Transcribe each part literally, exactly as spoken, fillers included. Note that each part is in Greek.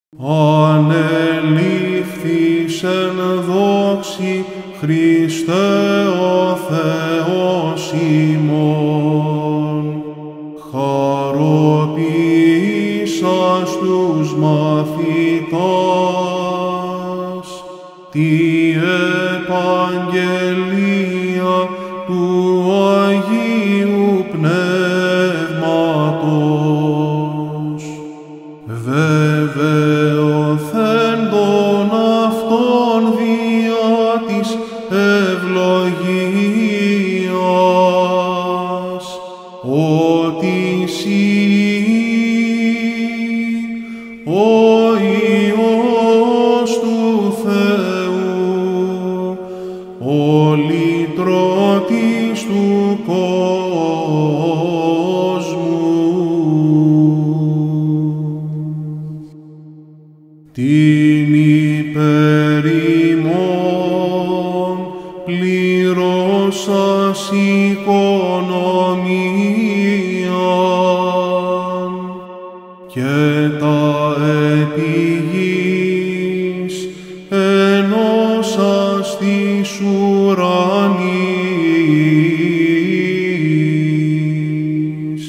Ανελήφθης εν δόξη Χριστέ ο Θεός ημών, χαροποιήσας τους μαθητάς τη επαγγελία του Αγίου Πνεύματος, βεβαιωθέντων αυτόν διά της ευλογίας, ότι Συ, ο Υιός του Θεού, ο λυτρωτής του κόσμου, την υπέρ ημών πληρώσας οικονομίαν και τα επί γης ενώσας της ουρανής.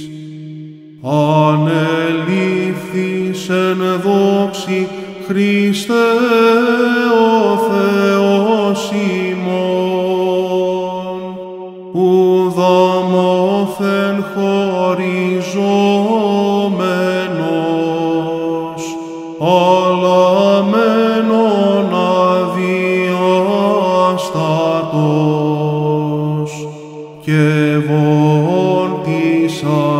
Ανελήφθης εν δόξη Χριστέ ο Θεός ημών, ουδαμόθεν χωριζόμενος, αλλά μένον αδιάστατος και βον της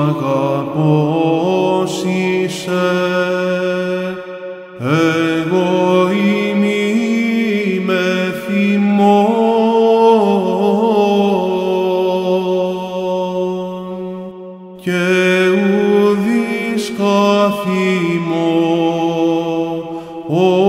αγαπός είσαι. Εγώ είμαι μεθ' ημών και ουδείς καθ' ημών.